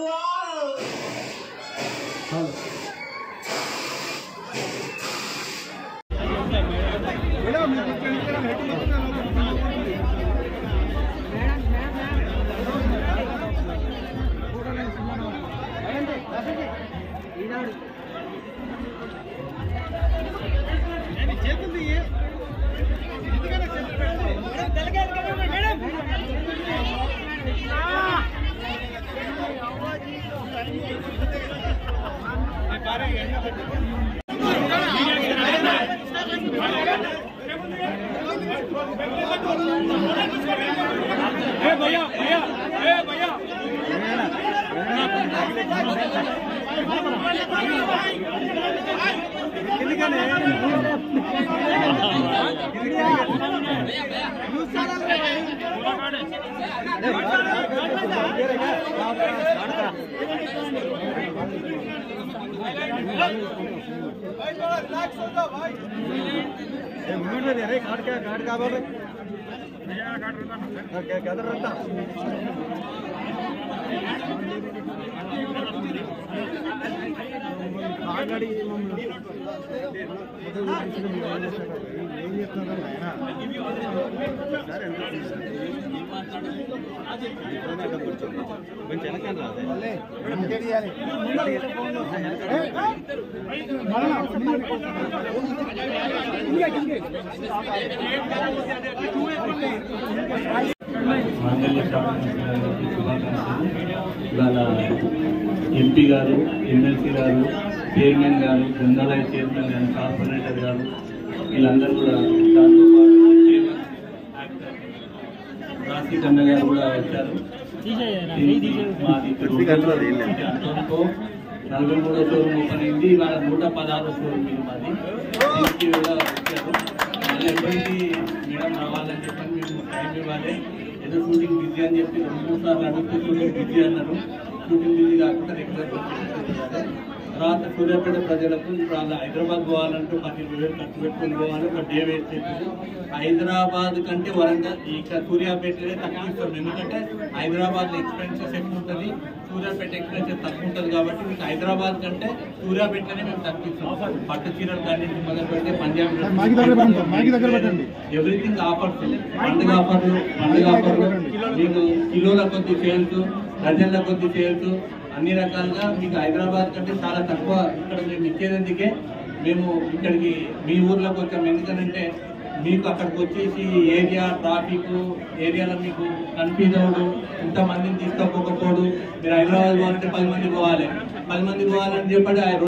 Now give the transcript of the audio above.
MP గారు, MLC గారు, chairman గారు, గ్రంథాలయ చైర్మన్ గారు, కార్పొరేటర్ గారు వీళ్ళందరూ కూడా దాంతో పాటు రాశి కన్న గారు కూడా వచ్చారు. మాది 43వ షోరూమ్ ఓపెన్ అయింది. ఇవాళ 116వ షోరూమ్ ఇది మాది. దీనికి కూడా వచ్చారు. మళ్ళీ ఎప్పటికీ మేడం రావాలని చెప్పని మేము టైం ఇవ్వాలి. ఏదో షూటింగ్ బిజీ అని చెప్పి 2-3 సార్లు అడిగితే షూటింగ్ బిజీ అన్నారు. షూటింగ్ బిజీ కాకుండా రెగ్యులర్ తర్వాత సూర్యాపేట ప్రజలకు ఇప్పుడు అలా హైదరాబాద్ పోవాలంటూ 15,000 ఖర్చు పెట్టుకుని పోవాలి. ఒక డే వేస్ట్ చేసింది. హైదరాబాద్ కంటే వరంగల్ ఇక్కడ సూర్యాపేటనే తక్కువ ఇస్తాం. ఎందుకంటే హైదరాబాద్లో ఎక్స్పెన్సెస్ ఎక్కువ ఉంటుంది, సూర్యాపేట ఎక్స్పెన్సెస్ తక్కువ ఉంటుంది. కాబట్టి మీకు హైదరాబాద్ కంటే సూర్యాపేటనే మేము తక్కువ ఇస్తాం. పట్టు చీరలు కానీ మొదలు పెడితే పంజాబ్ ఎవ్రీథింగ్ ఆఫర్స్, పండుగ ఆఫర్లు మీకు కిలోల కొద్ది సేల్స్, డజన్ల కొద్ది సేల్స్ అన్ని రకాలుగా మీకు హైదరాబాద్ కంటే చాలా తక్కువ ఇక్కడ మేము ఇచ్చేందుకే మేము ఇక్కడికి మీ ఊర్లోకి వచ్చాము. ఎందుకంటే మీకు అక్కడికి వచ్చేసి ఏరియా ట్రాఫిక్ ఏరియాలో మీకు కన్ఫ్యూజ్ అవ్వడు, ఇంతమందిని తీసుకోకపోడు. మీరు హైదరాబాద్ పోవాలంటే 10 మంది పోవాలి, 10 మంది పోవాలని చెప్పండి.